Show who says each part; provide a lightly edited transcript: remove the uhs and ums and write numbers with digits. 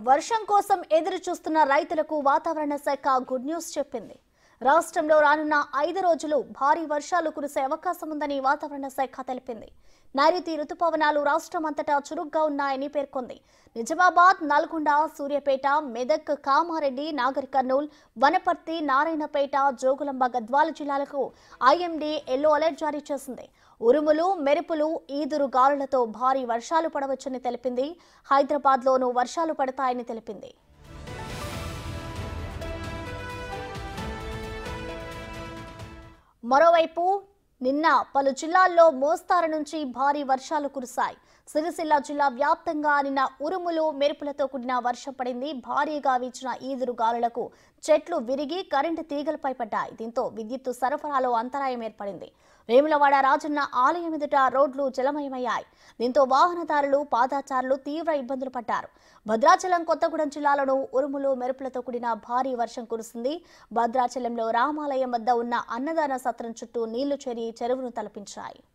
Speaker 1: వర్షం కోసం ఎదురు చూస్తున్న రైతులకు వాతావరణ శాఖ గుడ్ న్యూస్ చెప్పింది. రాష్ట్రంలో రానున్న 5 రోజులు భారీ వర్షాలు కురిసే అవకాశం ఉందని వాతావరణ శాఖ తెలిపింది. నైరుతి రుతుపవనాలు రాష్ట్రమంతటా చురుగ్గా ఉన్నాయని పేర్కొంది. నిజామాబాద్, నల్గొండ, సూర్యాపేట, మెదక్, కామారెడ్డి, నాగర్ కర్నూల్, వనపర్తి, నారాయణపేట, జోగులాంబ, గద్వాల జిల్లాలకు ఐఎండీ ఎల్లో అలర్ట్ జారీ చేసింది. ఉరుములు, మెరుపులు, ఈదురు గాలులతో భారీ వర్షాలు పడవచ్చని తెలిపింది. హైదరాబాద్లోనూ వర్షాలు పడతాయని తెలిపింది. మరోవైపు నిన్న పలు జిల్లాల్లో మోస్తారు నుంచి భారీ వర్షాలు కురిశాయి. సిరిసిల్ల జిల్లా వ్యాప్తంగా నిన్న ఉరుములు, మెరుపులతో కూడిన వర్షం పడింది. భారీగా వీచిన ఈదురు గాలులకు చెట్లు విరిగి కరెంటు తీగలపై పడ్డాయి. దీంతో విద్యుత్తు సరఫరాలో అంతరాయం ఏర్పడింది. వేములవాడ రాజన్న ఆలయం ఎదుట రోడ్లు జలమయమయ్యాయి. దీంతో వాహనదారులు, పాదచారులు తీవ్ర ఇబ్బందులు పడ్డారు. భద్రాచలం, కొత్తగూడెం జిల్లాలోనూ ఉరుములు, మెరుపులతో కూడిన భారీ వర్షం కురిసింది. భద్రాచలంలో రామాలయం వద్ద ఉన్న అన్నదాన సత్రం చుట్టూ నీళ్లు చేరి చెరువును తలపించాయి.